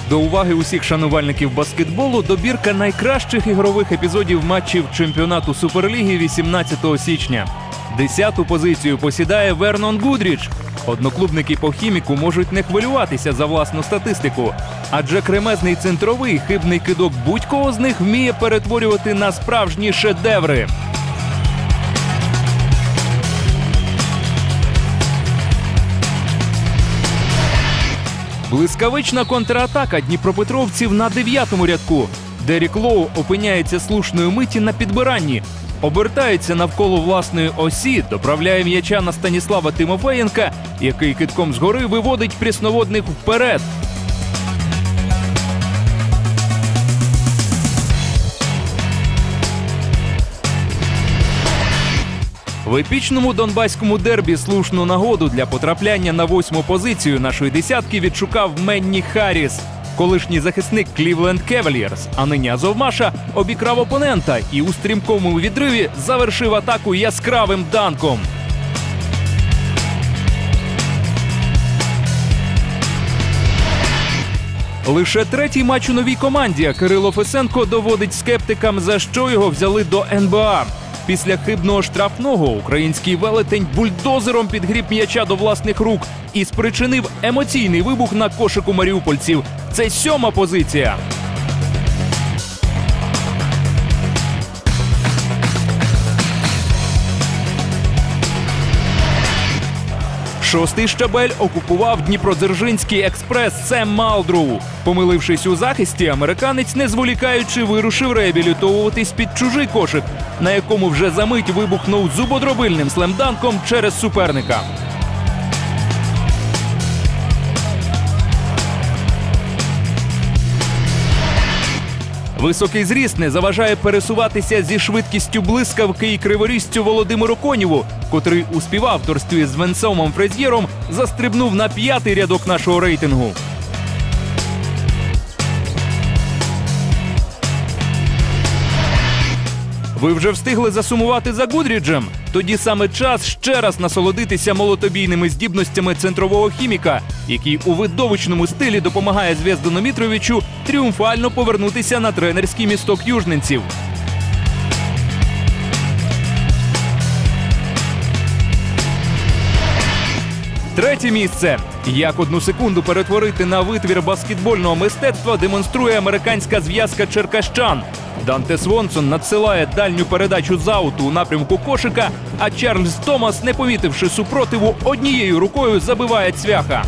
До уваги усіх шанувальників баскетболу добірка найкращих ігрових епізодів матчів чемпіонату Суперліги 18 січня. 10-ту позицію посідає Вернон Гудрідж. Одноклубники по Хіміку можуть не хвилюватися за власну статистику, адже кремезний центровий хибний кидок будь-кого з них вміє перетворювати на справжні шедеври. Блискавична контратака дніпропетровців на 9-му рядку. Дерік Лоу опиняється слушної миті на підбиранні. Обертається навколо власної осі, доправляє м'яча на Станіслава Тимофеєнка, який кидком згори виводить прісноводних вперед. В епічному донбаському дербі слушну нагоду для потрапляння на 8-му позицію нашої десятки відшукав Менні Харріс. Колишній захисник Клівленд Кевальєрс, а нині Азовмаша, обікрав опонента і у стрімкому відриві завершив атаку яскравим данком. Лише третій матч у новій команді, а Кирило Фесенко доводить скептикам, за що його взяли до НБА. Після хибного штрафного український велетень бульдозером підгріб м'яча до власних рук і спричинив емоційний вибух на кошику маріупольців. Це 7-ма позиція. Шостий щабель окупував дніпродзержинський експрес Сем Малдроу. Помилившись у захисті, американець, не зволікаючи, вирушив реабілітовуватись під чужий кошик, на якому вже за мить вибухнув зубодробильним слемданком через суперника. Високий зріст не заважає пересуватися зі швидкістю блискавки і криворізцю Володимиру Конєву, котрий у співавторстві з Венсомом Фрезьєром застрибнув на 5-й рядок нашого рейтингу. Ви вже встигли засумувати за Гудріджем? Тоді саме час ще раз насолодитися молотобійними здібностями центрового хіміка, який у видовищному стилі допомагає Звєздану Мітровичу тріумфально повернутися на тренерський місток южненців. Третє місце. Як 1 секунду перетворити на витвір баскетбольного мистецтва, демонструє американська зв'язка черкащан. Данте Свонсон надсилає дальню передачу з ауту у напрямку кошика, а Чарльз Томас, не помітивши супротиву, однією рукою забиває цвяха.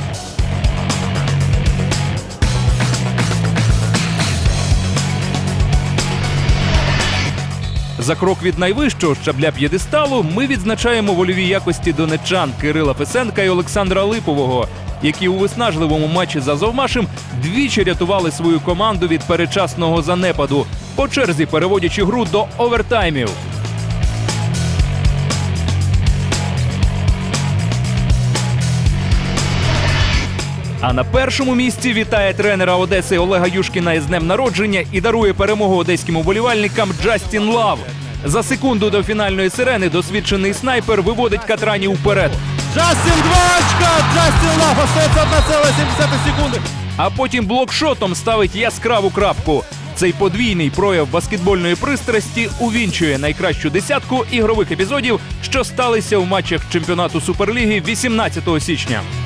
За крок від найвищого щабля п'єдесталу ми відзначаємо вольові якості донеччан Кирила Фесенка і Олександра Липового, які у виснажливому матчі з Азовмашем двічі рятували свою команду від передчасного занепаду, по черзі переводячи гру до овертаймів. А на першому місці вітає тренера Одеси Олега Юшкіна із днем народження і дарує перемогу одеським уболівальникам Джастін Лав. За секунду до фінальної сирени досвідчений снайпер виводить Катрані вперед. Джастін 2 очка! Джастін Лав остається 1,7 секунди. А потім блокшотом ставить яскраву крапку. Цей подвійний прояв баскетбольної пристрасті увінчує найкращу десятку ігрових епізодів, що сталися у матчах чемпіонату Суперліги 18 січня.